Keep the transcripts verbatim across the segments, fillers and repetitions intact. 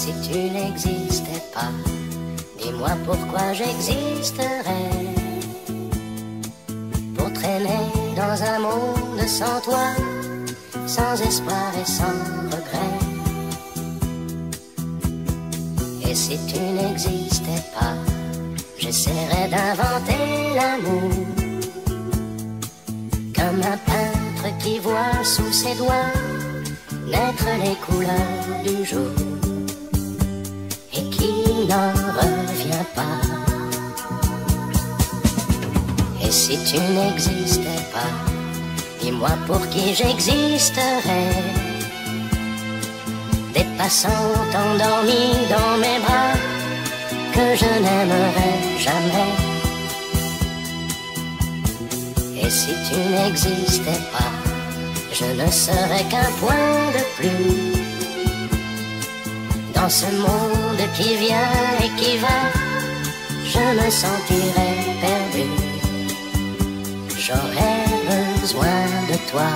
si tu n'existais pas, dis-moi pourquoi j'existerais. Pour traîner dans un monde sans toi, sans espoir et sans regret. Et si tu n'existais pas, j'essaierais d'inventer l'amour, comme un peintre qui voit sous ses doigts naître les couleurs du jour et qui n'en revient pas. Et si tu n'existais pas, dis-moi pour qui j'existerais. Des passants endormis dans mes bras que je n'aimerais jamais. Et si tu n'existais pas, je ne serais qu'un point de plus dans ce monde qui vient et qui va. Je me sentirais perdu, j'aurais besoin de toi.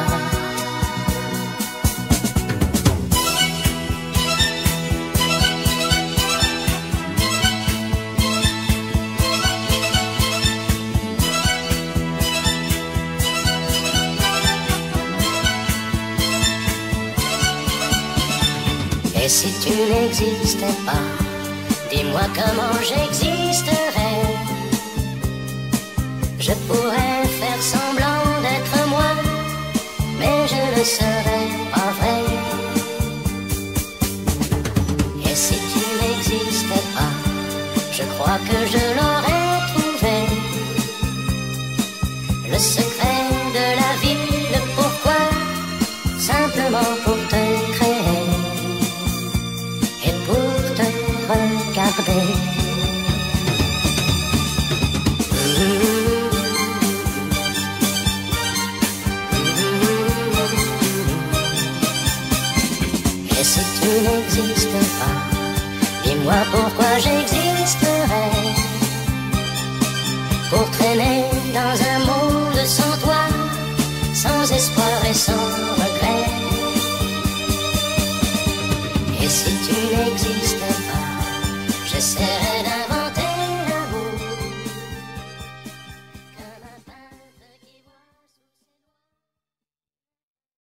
Et si tu n'existais pas, dis-moi comment j'existerais. Je pourrais faire semblant d'être moi, mais je ne serais pas vrai. Et si tu n'existais pas, je crois que je l'aurais trouvé. Le secret de la vie, le pourquoi, simplement pour te créer et pour te regarder. Et si tu n'existes pas, dis-moi pourquoi j'existerais. Pour traîner dans un monde sans toi, sans espoir et sans regret. Et si tu n'existais pas, j'essaierais